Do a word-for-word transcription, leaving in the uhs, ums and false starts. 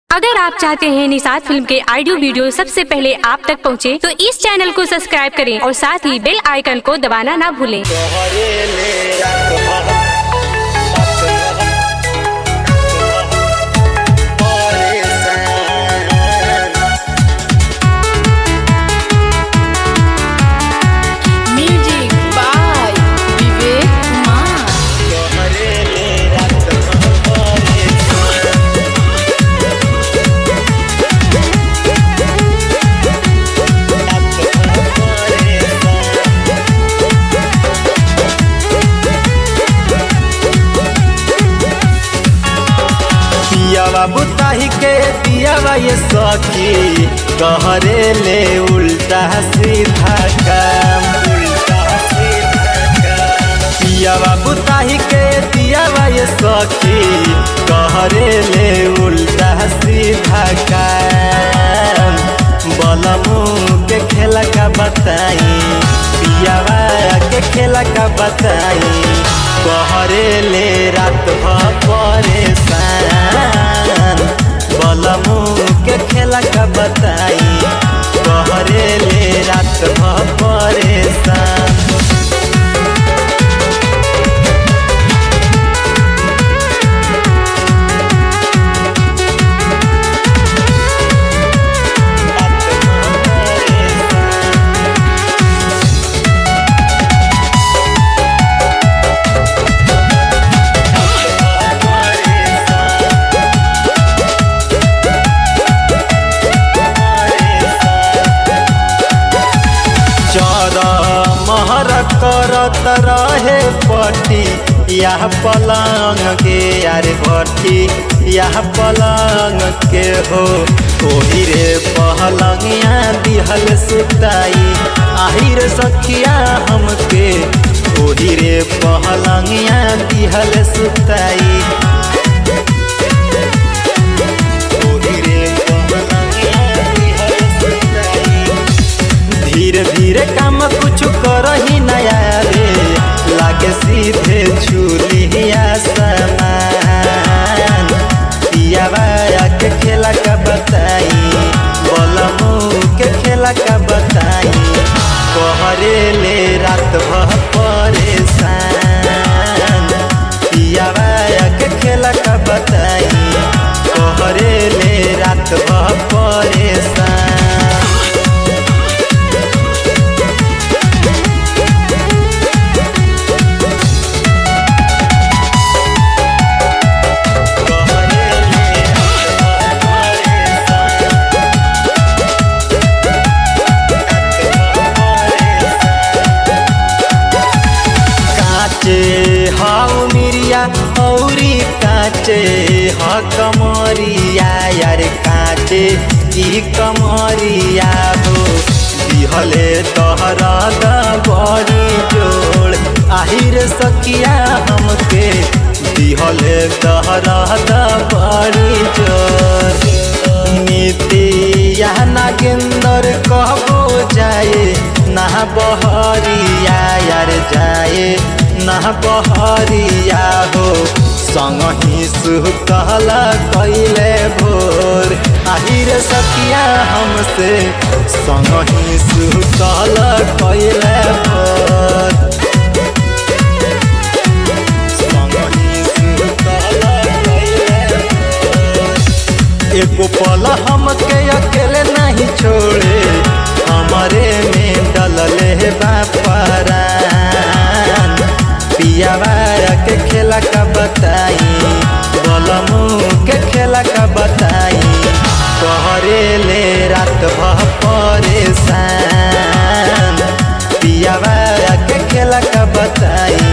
अगर आप चाहते हैं निषाद फिल्म के ऑडियो वीडियो सबसे पहले आप तक पहुंचे, तो इस चैनल को सब्सक्राइब करें और साथ ही बेल आइकन को दबाना ना भूलें। बाबू ताही के दियावा ये सखी कहरे ले उल्टा सीधा काम, उल्टा सीधा काम। पिया बाबू ताही के दियावा ये सखी कहरे ले उल्टा सीधा काम। बलमू के खेला का बताई, पियावा के खेला का बताई, कहरे ले रात भर परेशान। बलमू के खेला का बताई, कहरे ले रात भर परेशान। महर करत रहे पट्टी यह पलंग के, यारे भट्टी यह पलंग के हो। ओही रे पहलंगिया दिहल सुताई, आहिर सखिया हमके ओही रे पहलंगिया दिहल सुताई। धीरे धीरे काम कुछ करही नया रे, लागे सीधे छुलिया समान। पियावा के खेला का बताई, बलमू के खेला का बताई, कहरे ले रात भर परेशान। पियावा के खेला का बताई, कहरे ले रात भर परेशान। हाउ मिरिया औरी काचे ह कमरिया, यार काचे ई कमरिया हो। दिहले तोहरा दा बड़ी जोड़, आहिर सखिया हमके दिहले तोहरा दा बड़ी जोड़। नितिया नागेंदर कहबो जाए ना बहरिया, यार जाए ना बहरिया हो। संगही सुतल कैले भोर, आहिर सखिया हमसे संगही सुतल कैले भोर। संगही सुतल कैले भोर। एको पल हमके अकेले नहीं छोड़े, हमारे में डलले बापरान। पियावा के खेला का बताई, बलमू के खेला का बताई, कहरे ले रात भर परेशान। पियावा के खेला का बताई,